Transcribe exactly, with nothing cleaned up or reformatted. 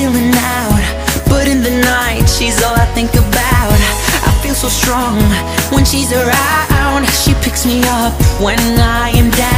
feeling out, but in the night she's all I think about. I feel so strong when she's around. She picks me up when I am down.